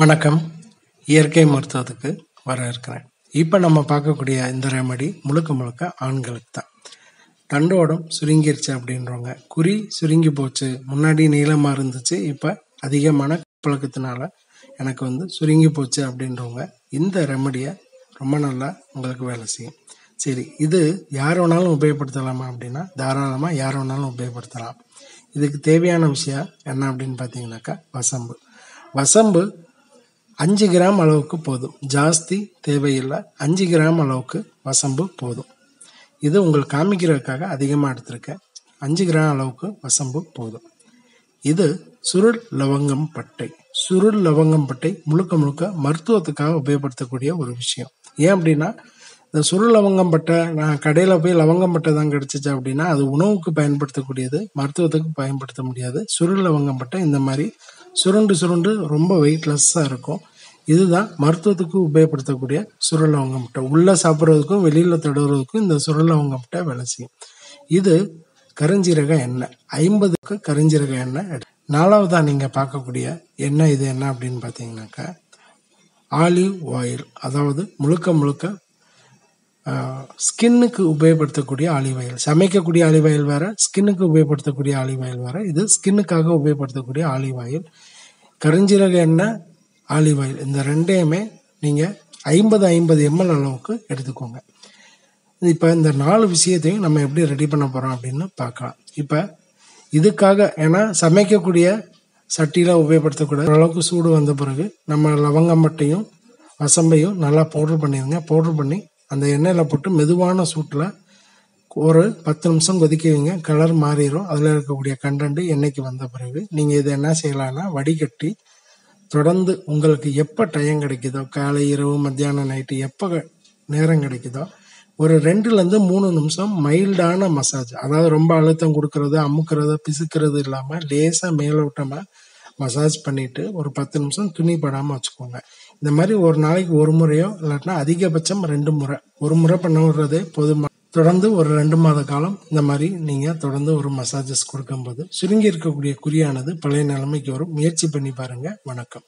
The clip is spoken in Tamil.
வணக்கம். இயற்கை மருத்துவத்துக்கு வரவேற்கிறேன். இப்போ நம்ம பார்க்கக்கூடிய இந்த ரெமடி முழுக்க முழுக்க ஆண்களுக்கு தான். தண்டோடம் சுருங்கிருச்சு அப்படின்றவங்க, குறி சுருங்கி போச்சு, முன்னாடி நீளமாக இருந்துச்சு, இப்போ அதிகமான பழக்கத்தினால எனக்கு சுருங்கி போச்சு அப்படின்றவங்க இந்த ரெமடியை ரொம்ப நல்லா உங்களுக்கு வேலை செய்யும். சரி, இது யார் வேணாலும் உபயோகப்படுத்தலாமா அப்படின்னா தாராளமாக யார் வேணாலும் உபயோகப்படுத்தலாம். இதுக்கு தேவையான விஷயம் என்ன அப்படின்னு பார்த்தீங்கன்னாக்கா வசம்பு 5 கிராம் அளவுக்கு போதும், ஜாஸ்தி தேவையில்லை. 5 கிராம் அளவுக்கு வசம்பு போதும். இது உங்களுக்கு காமிக்கிறதுக்காக அதிகமாக எடுத்திருக்கேன். 5 கிராம் அளவுக்கு வசம்பு போதும். இது சுருள் லவங்கம் பட்டை முழுக்க முழுக்க மருத்துவத்துக்காக உபயோகப்படுத்தக்கூடிய ஒரு விஷயம். ஏன் அப்படின்னா, இந்த சுருள் லவங்கம் பட்டை நான் கடையில் போய் லவங்கம் பட்டை தான் கிடச்சிச்சு அப்படின்னா அது உணவுக்கு பயன்படுத்தக்கூடியது, மருத்துவத்துக்கு பயன்படுத்த முடியாது. சுருள் லவங்கம் பட்டை இந்த மாதிரி சுருண்டு ரொம்ப வெயிட்லெஸ்ஸாக இருக்கும். இதுதான் மருத்துவத்துக்கு உபயோகப்படுத்தக்கூடிய சுருள் லவங்கம் பட்டை. உள்ளே சாப்பிட்றதுக்கும் வெளியில் தடவுறதுக்கும் இந்த சுருள் லவங்கம் பட்டை வேலை செய்யும். இது கருஞ்சீரக எண்ணெய், 50க்கு கருஞ்சீரக எண்ணெய். 4வதாக நீங்கள் பார்க்கக்கூடிய எண்ணெய் இது என்ன அப்படின்னு பார்த்தீங்கன்னாக்கா ஆலிவ் ஆயில். அதாவது முழுக்க ஸ்கின்னுக்கு உபயோகப்படுத்தக்கூடிய ஆலிவ் ஆயில். சமைக்கக்கூடிய ஆலிவ் ஆயில் வேற, ஸ்கின்னுக்கு உபயோகப்படுத்தக்கூடிய ஆலிவ் ஆயில் வேற. இது ஸ்கின்னுக்காக உபயோகப்படுத்தக்கூடிய ஆலிவ் ஆயில். கருஞ்சீரக எண்ணெய், ஆலிவ் ஆயில், இந்த ரெண்டையுமே நீங்கள் 50 ml அளவுக்கு எடுத்துக்கோங்க. இப்போ இந்த 4 விஷயத்தையும் நம்ம எப்படி ரெடி பண்ண போகிறோம் அப்படின்னு பார்க்கலாம். இப்போ இதுக்காக, ஏன்னா சமைக்கக்கூடிய சட்டியில் உபயோகப்படுத்தக்கூடிய அளவுக்கு சூடு வந்த பிறகு நம்ம லவங்கம் பட்டையும் வசம்பையும் நல்லா பவுடர் பண்ணிடுங்க. பவுடர் பண்ணி அந்த எண்ணெயில் போட்டு மெதுவான சூட்டில் ஒரு 10 நிமிஷம் கொதிக்க வைங்க. கலர் மாறிடும். அதில் இருக்கக்கூடிய கண்டென்ட் எண்ணெய்க்கு வந்த பிறகு நீங்கள் இதை என்ன செய்யலாம்னா வடிகட்டி தொடர்ந்து உங்களுக்கு எப்போ டைம் கிடைக்குதோ, காலை, இரவு, மத்தியானம், நைட்டு, எப்போ நேரம் கிடைக்குதோ ஒரு 2-3 நிமிஷம் மைல்டான மசாஜ், அதாவது ரொம்ப அழுத்தம் கொடுக்கறது, அமுக்கிறது, பிசுக்கிறது இல்லாமல் லேசாக மேலோட்டமாக மசாஜ் பண்ணிவிட்டு ஒரு 10 நிமிஷம் துணி படாமல் வச்சுக்கோங்க. இந்த மாதிரி ஒரு நாளைக்கு ஒரு முறையோ இல்லாட்டினா அதிகபட்சம் 2 முறை, ஒரு முறை பண்ண விடுறதே போதுமா. தொடர்ந்து ஒரு 2 மாத காலம் இந்த மாதிரி நீங்கள் தொடர்ந்து ஒரு மசாஜஸ் கொடுக்கும்போது சுருங்கி இருக்கக்கூடிய குறியானது பழைய நிலைமைக்கு வரும். முயற்சி பண்ணி பாருங்கள். வணக்கம்.